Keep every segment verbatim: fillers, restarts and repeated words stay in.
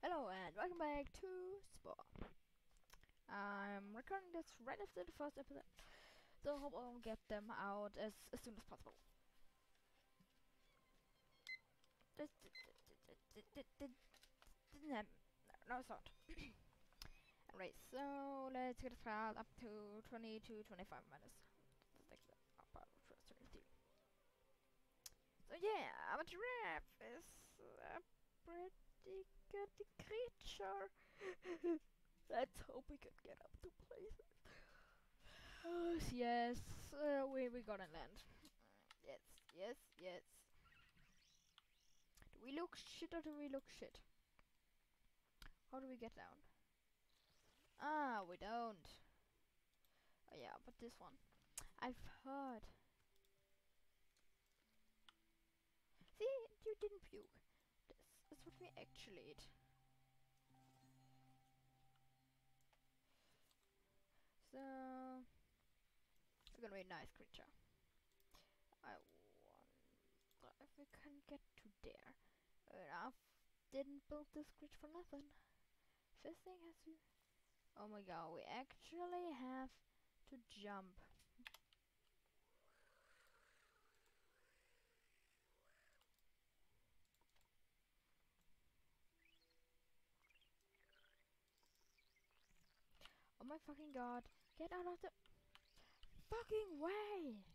Hello and welcome back to Spore. I'm recording this right after the first episode, so I hope I'll get them out as, as soon as possible. No, it's not. Alright, so let's get started up to twenty to twenty-five minutes. So yeah, I'm a giraffe is a pretty good creature. Let's hope we can get up to places. Oh, yes, uh, we, we gotta land. Yes, yes, yes. Do we look shit or do we look shit? How do we get down? Ah, we don't. Oh yeah, but this one. I've heard. See, you didn't puke. This is what we actually eat. So, we're gonna be a nice creature. I wonder if we can get to there. I didn't build this creature for nothing. First thing has to... Oh my god, we actually have to jump. Oh my fucking god, get out of the fucking way!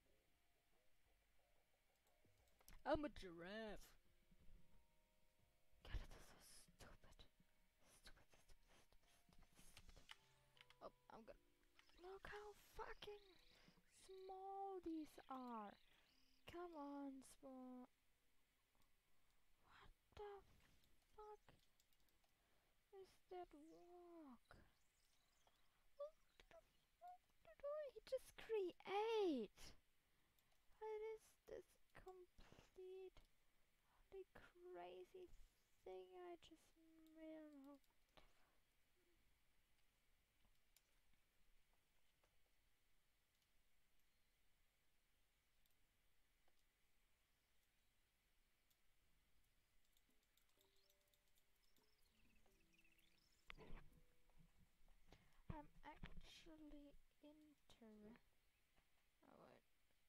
I'm a giraffe. Look how fucking small these are. Come on, Spawn. What the fuck is that walk? What the fuck did I just create? What is this complete the crazy thing I just made? I'm actually interested. Oh wait.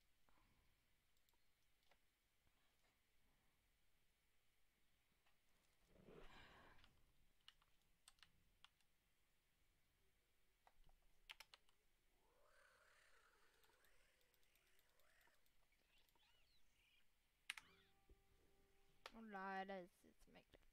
Alright, let's, let's make that.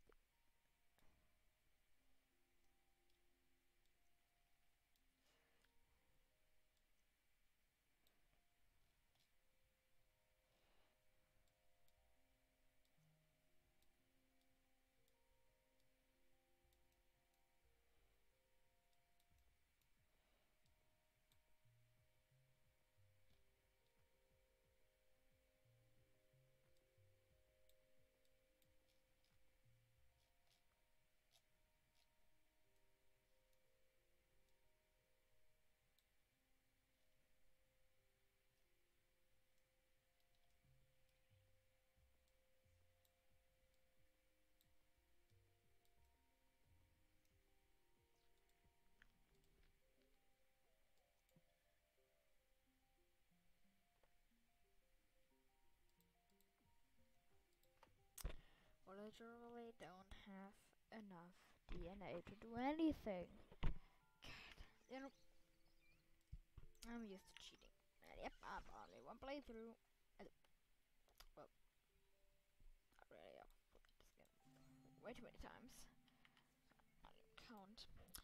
Literally don't have enough D N A to do anything. God, you know, I'm used to cheating. And yep, I'm only one playthrough. I d- well, not really. I've played this game way too many times. I don't count.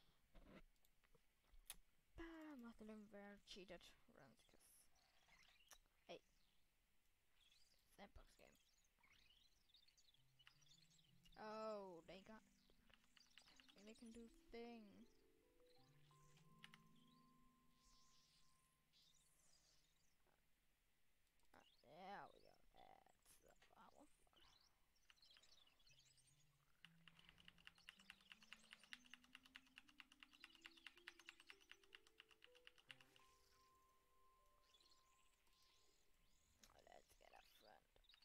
But most of them were cheated runs, cause hey, sandbox game. Oh, they got. They can do thing. Uh, there we go. That's the powerful. Let's get a friend.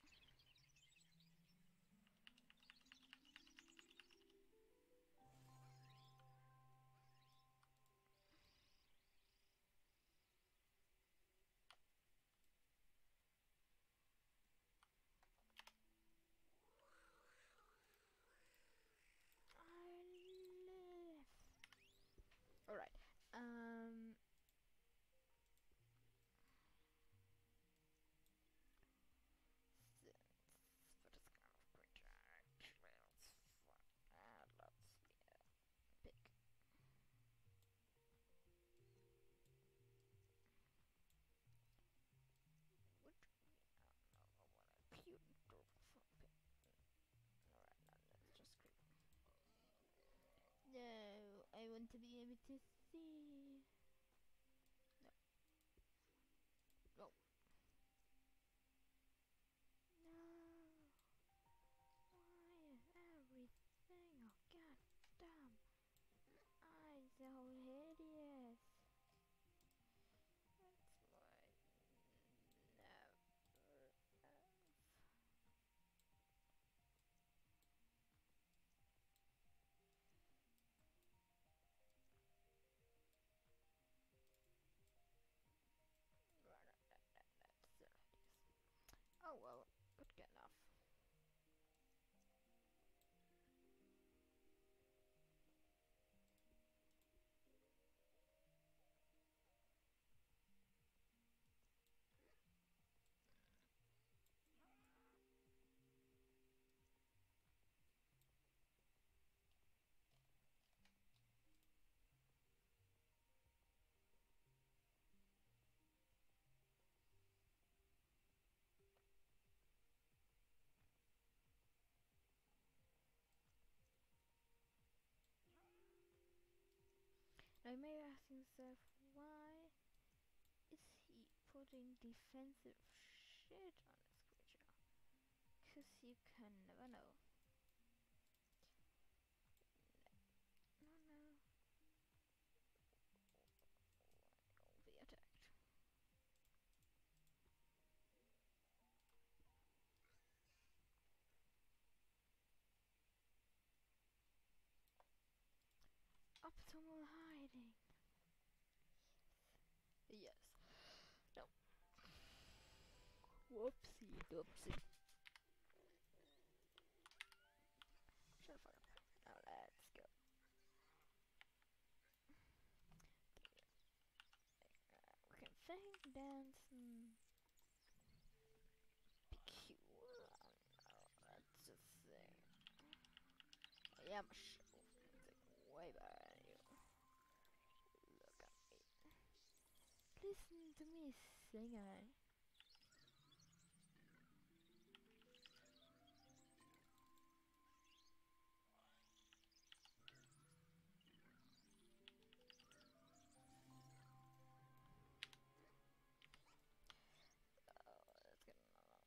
I live. Alright. Um. Since for this kind of creature, actually, let's uh, let's yeah, pick. Which we don't know what I putin for pick. Alright, now let's just creep. No, I want to be able to see. No. No. No. Why is everything? Oh god damn. I'm so hideous. That's why never have. I may be asking yourself, why is he putting defensive shit on this creature? Cause you can never know. No, no. You'll be attacked. Optimal hiding. Yes. No. Whoopsie doopsie. Shut the fuck up. Now let's go. We can sing, dance, and be cute. I don't know. Let's just sing. I am a show. It's way better than you. Look at me. Listen to me singing. Oh, that's good.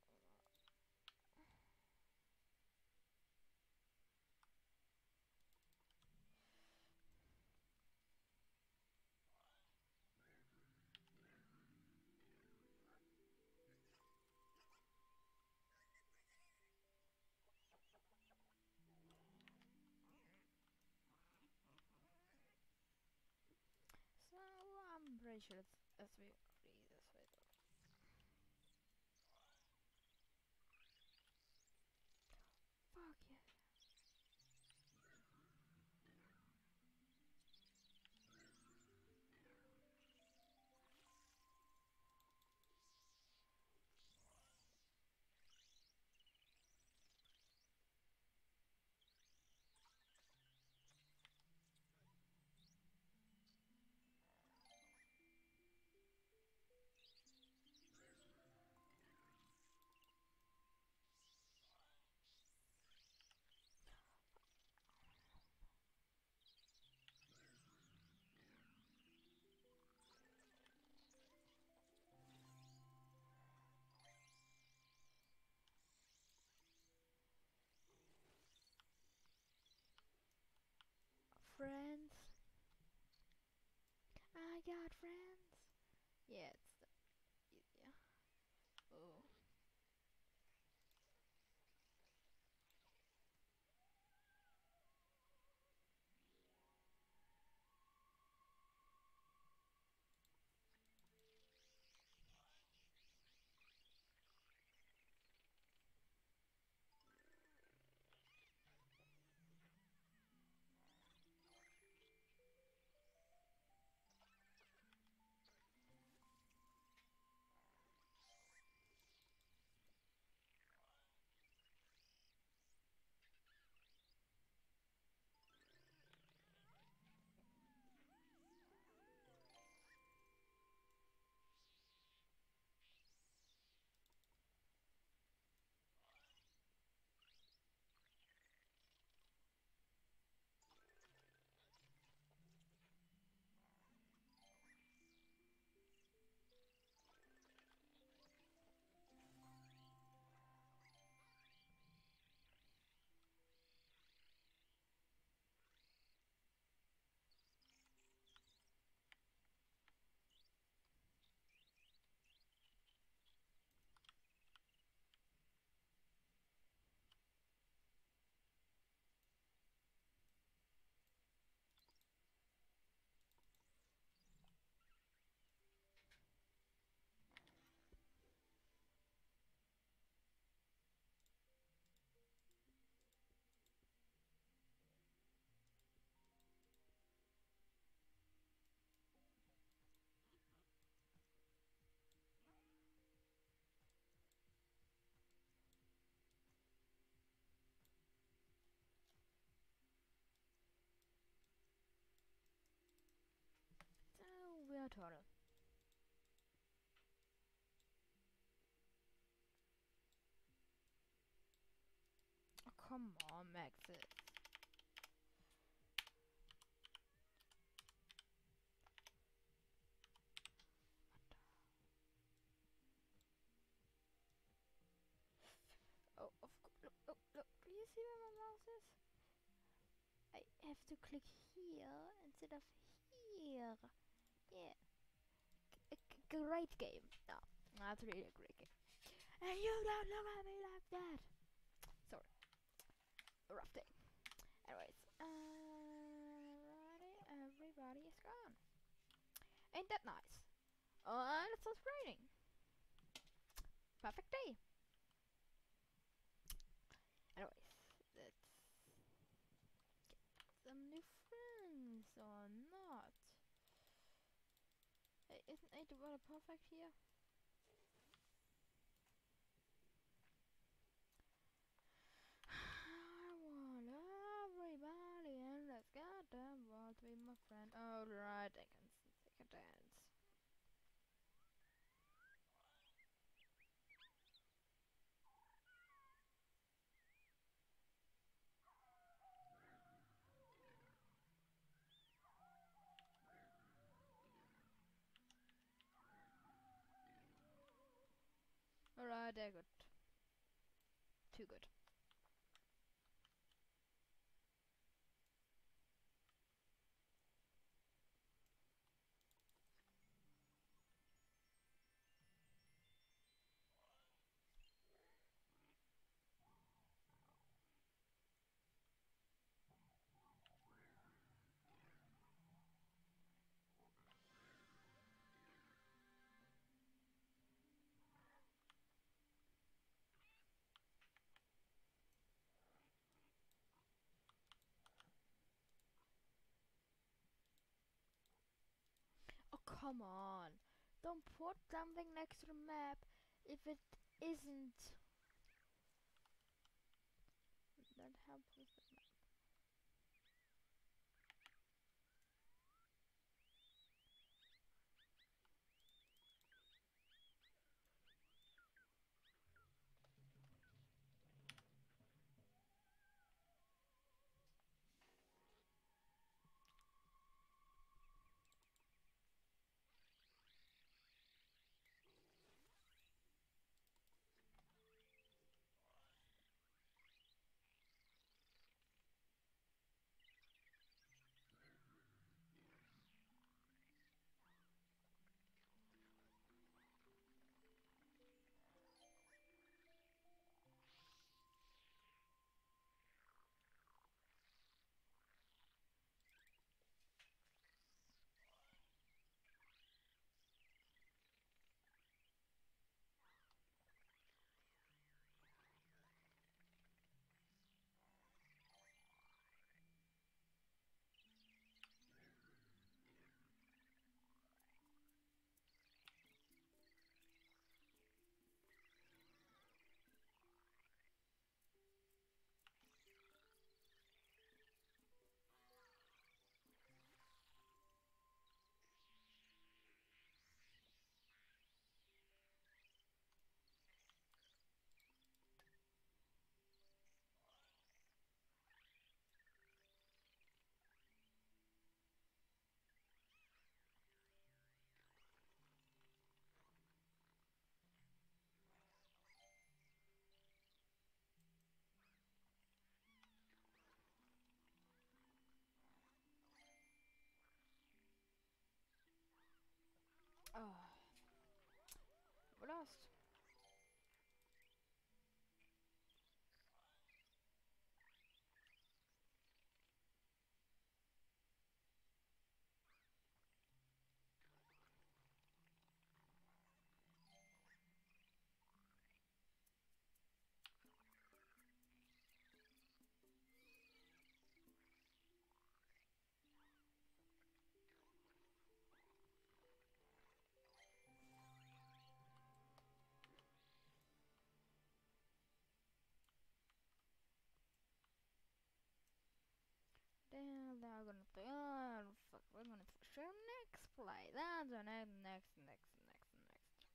So I'm pretty sure it's S V three this way though. Fuck yeah. Friends. I got friends. Yeah, it's the easier. Oh. So we're total. Oh, come on, Maxis. of course. Look, look, look. Do you see where my mouse is? I have to click here instead of here. Yeah. G g great game. No, that's really a great game. And you don't look at me like that. Sorry. Rough day. Anyways, alrighty, everybody is gone. Ain't that nice? Oh, and it starts raining. Perfect day. Anyways, let's get some new friends or not. Hey, isn't eight weather perfect here? I want everybody in this goddamn world to be my friend. Alright, I can take a dance. Alright, they're good. Too good. Oh, come on. Don't put something next to the map if it isn't. That helps with the map. Oh, we lost. Damn, they're gonna play. Oh, fuck, we're gonna for sure next play. That's our next, next, next, next, next.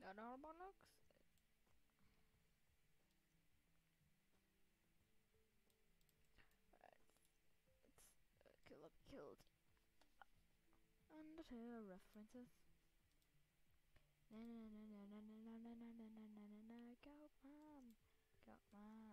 Another bollocks? Right, it's uh, killed, killed. Undertale references. Na na na na na na na na na na na na na. Go mom, go mom.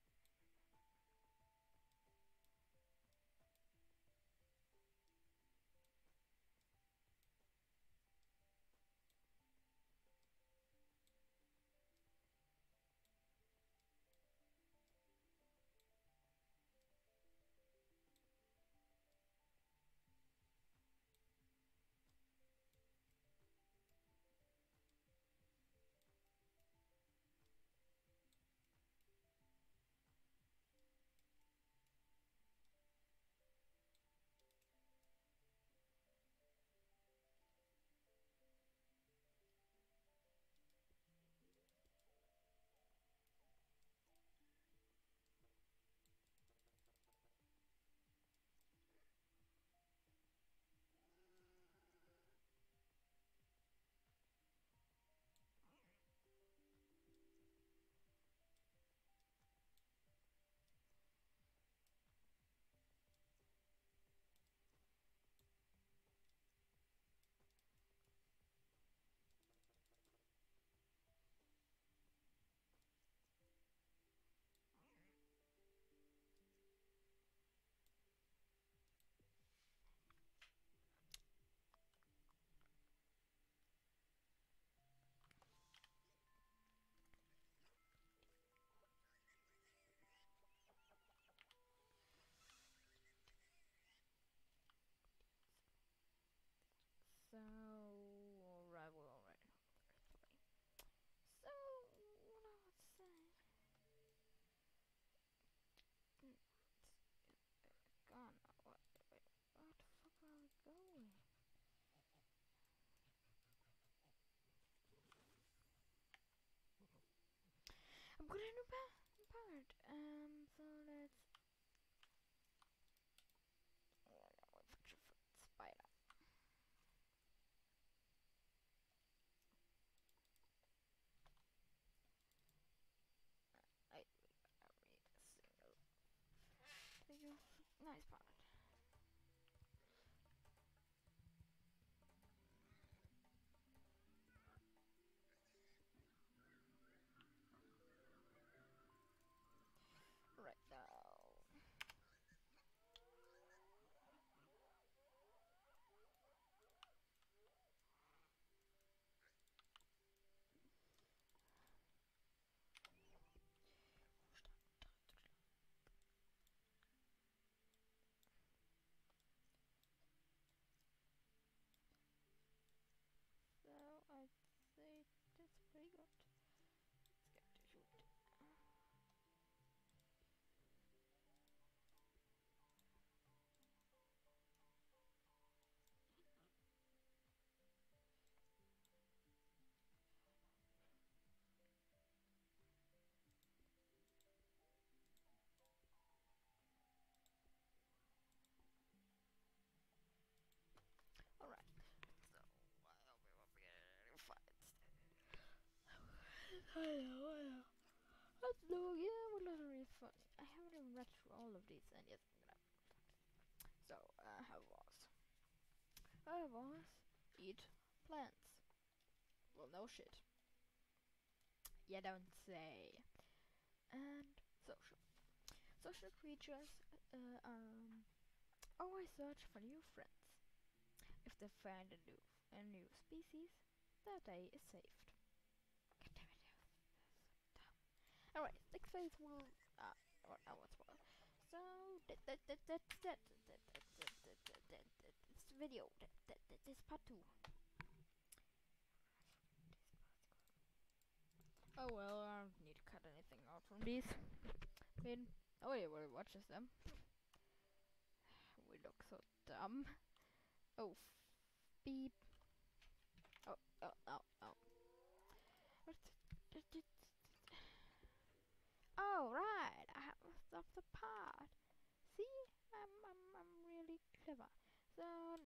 So, alright, we're alright. So, what I would say. Mm, gone. What? Wait, what the fuck are we going? I'm gonna new pa part. Um, so let's. Oh my god, what picture for spider? I read a single video. Nice part. Right now. So I'd say that's pretty good. Let's get to shoot. Alright. So I hope we won't be getting any fights. I know, I know. Let's do yeah, we're literally funny. I haven't even read through all of these and yes I'm gonna so uh herbivores. Herbivores eat plants. Well no shit. You don't say. And social. Social creatures uh, um always search for new friends. If they find a new a new species, their day is saved. God damn it, that's so dumb. Alright, next phase will uh or I was well. So that that that that that that that that that that that this video that that that this part two. Oh well, I don't need to cut anything out from these. I mean, oh yeah, well, watches them. We look so dumb. Oh, beep. Oh, oh, oh, oh. Oh, right. I have stopped the part. See, I'm, I'm, I'm really clever. So